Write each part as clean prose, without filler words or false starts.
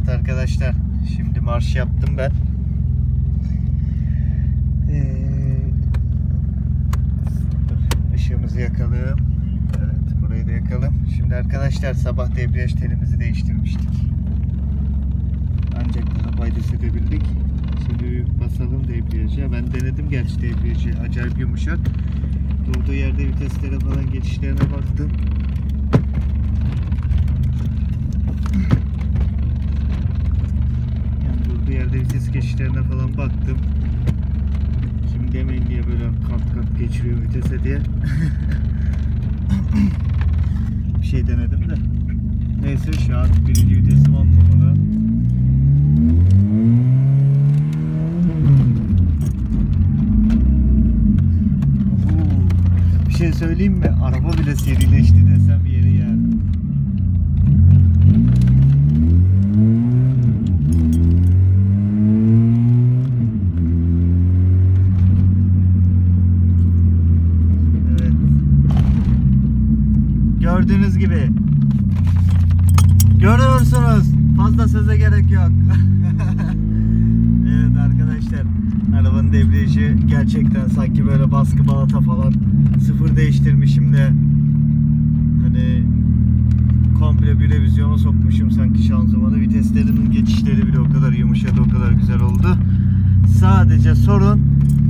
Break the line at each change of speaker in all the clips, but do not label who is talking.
Evet arkadaşlar, şimdi marş yaptım ben. Işığımızı yakalım. Evet, burayı da yakalım. Şimdi arkadaşlar, sabah debriyaj telimizi değiştirmiştik. Ancak daha faydası edebildik. Şimdi basalım debriyaja. Ben denedim gerçi debriyajı. Acayip yumuşak. Durduğu yerde viteslere falan geçişlerine baktım. Bir yerde vites geçişlerine falan baktım. Şimdi demeyin niye böyle kat kat geçiriyor vitese diye. Bir şey denedim de. Neyse, şu an birinci vitesim olmamalı. Bir şey söyleyeyim mi? Araba bile serileşti desem yeri yer. Gördüğünüz gibi. Görüyorsunuz. Fazla söze gerek yok. Evet arkadaşlar. Arabanın debriyajı gerçekten sanki böyle baskı balata falan sıfır değiştirmişim de hani komple bir revizyona sokmuşum sanki şanzımanı. Viteslerimin geçişleri bile o kadar yumuşadı, o kadar güzel oldu. Sadece sorun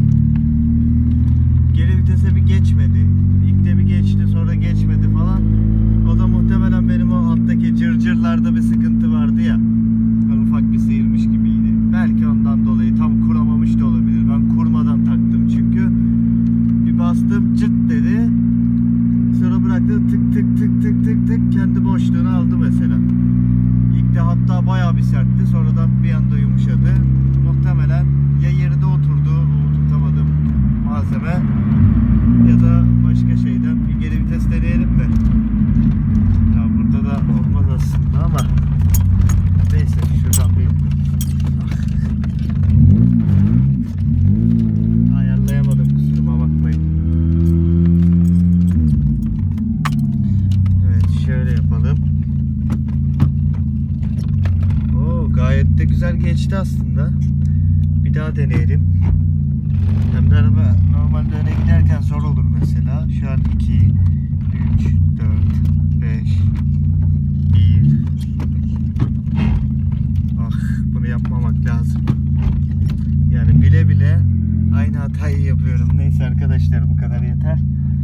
geri vitese bir geçmedi. İlk de bir geçti, sonra geçmedi falan. O da muhtemelen benim o alttaki cırcırlarda bir sıkıntı vardı ya. Ufak bir sıyırmış gibiydi. Belki ondan dolayı tam kuramamış da olabilir. Ben kurmadan taktım çünkü. Bir bastım, cırt dedi. Sonra bıraktı, tık tık tık tık tık tık kendi boşluğunu aldı mesela. İlk de hatta bayağı bir sertti. Sonradan bir anda yumuşadı. Muhtemelen ya yerinde oturdu, oturtamadığım malzeme, ya da başka şeyden. Bir geri vites deneyelim mi? Ya burada da olmaz aslında ama neyse, şuradan bir ayarlayamadım, kusuruma bakmayın. Evet, şöyle yapalım. Oo, gayet de güzel geçti aslında. Bir daha deneyelim. Hem de araba normalde öne giderken zor olur mesela. Şu an 2, 3, 4, 5, 1. Ah, bunu yapmamak lazım. Yani bile bile aynı hatayı yapıyorum. Neyse arkadaşlar, bu kadar yeter.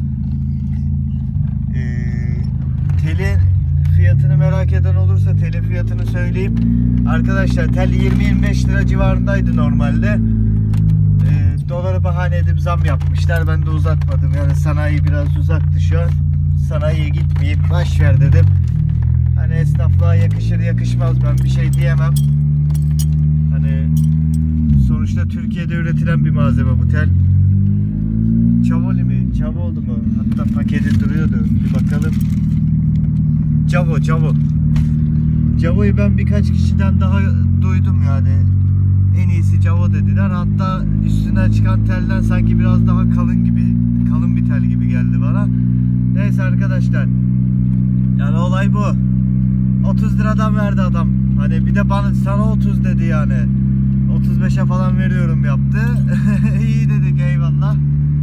Telin fiyatını merak eden olursa telin fiyatını söyleyeyim. Arkadaşlar, tel 20-25 lira civarındaydı normalde. Doları bahane edip zam yapmışlar. Ben de uzatmadım. Yani sanayi biraz uzaktı şu an. Sanayiye gitmeyip baş ver dedim. Hani esnaflığa yakışır yakışmaz, ben bir şey diyemem. Hani sonuçta Türkiye'de üretilen bir malzeme bu tel. Çavoli mi? Çavoğlu mu? Hatta paketi duruyordu. Bir bakalım. Cavo. Cavo'yu ben birkaç kişiden daha duydum yani. En iyisi Cavo dediler. Hatta üstünden çıkan telden sanki biraz daha kalın bir tel gibi geldi bana. Neyse arkadaşlar. Yani olay bu. 30 liradan verdi adam. Hani bir de sana 30 dedi yani. 35'e falan veriyorum yaptı. İyi dedik, eyvallah.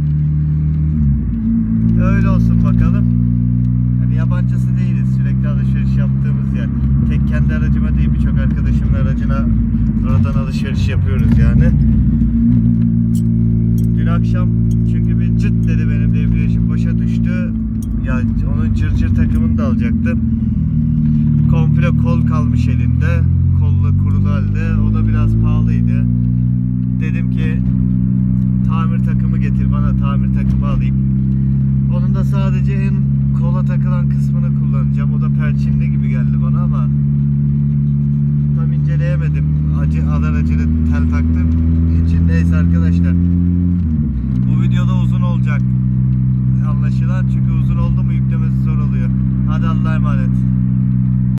Öyle olsun bakalım. Hani yabancısı değiliz. Sürekli alışveriş yaptığımız yer. Tek kendi aracıma değil, birçok arkadaşımın aracına oradan alışveriş yapıyoruz yani. Dün akşam çünkü bir cırt dedi, benim debriyajım boşa düştü. Ya onun cırcır takımını da alacaktım. Komple kol kalmış elinde. Kolla kurulu halde. O da biraz pahalıydı. Dedim ki tamir takımı getir, bana tamir takımı alayım. Onun da sadece en kola takılan kısmını kullanacağım. O da perçinli gibi geldi bana ama tam inceleyemedim. Acılı tel taktım için. Neyse arkadaşlar, bu videoda uzun olacak anlaşılan, çünkü uzun oldu mu yüklemesi zor oluyor. Hadi Allah'a emanet.